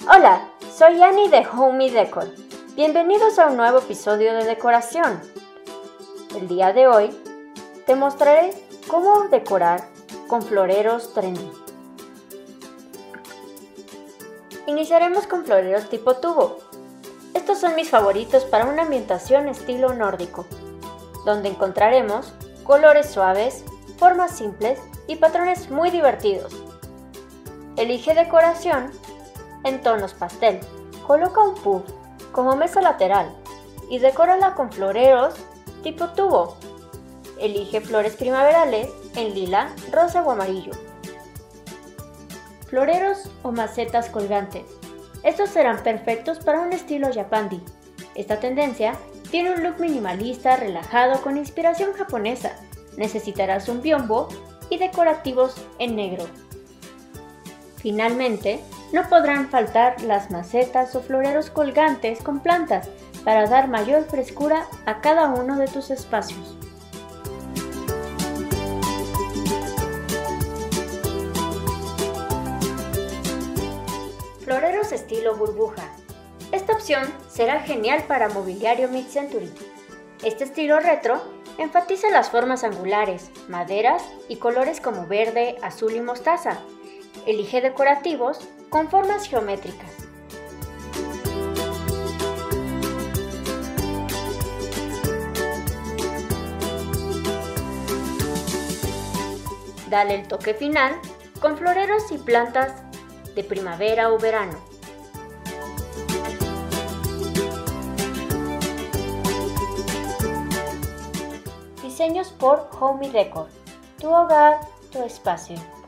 Hola, soy Annie de Homey Decor. Bienvenidos a un nuevo episodio de decoración. El día de hoy te mostraré cómo decorar con floreros trendy. Iniciaremos con floreros tipo tubo. Estos son mis favoritos para una ambientación estilo nórdico, donde encontraremos colores suaves, formas simples y patrones muy divertidos. Elige decoración en tonos pastel. Coloca un puff como mesa lateral y decórala con floreros tipo tubo. Elige flores primaverales en lila, rosa o amarillo. Floreros o macetas colgantes. Estos serán perfectos para un estilo Japandi. Esta tendencia tiene un look minimalista, relajado con inspiración japonesa. Necesitarás un biombo y decorativos en negro. Finalmente, no podrán faltar las macetas o floreros colgantes con plantas para dar mayor frescura a cada uno de tus espacios. Floreros estilo burbuja. Esta opción será genial para mobiliario mid-century. Este estilo retro enfatiza las formas angulares, maderas y colores como verde, azul y mostaza. Elige decorativos con formas geométricas. Dale el toque final con floreros y plantas de primavera o verano. Diseños por Homey Decor. Tu hogar, tu espacio.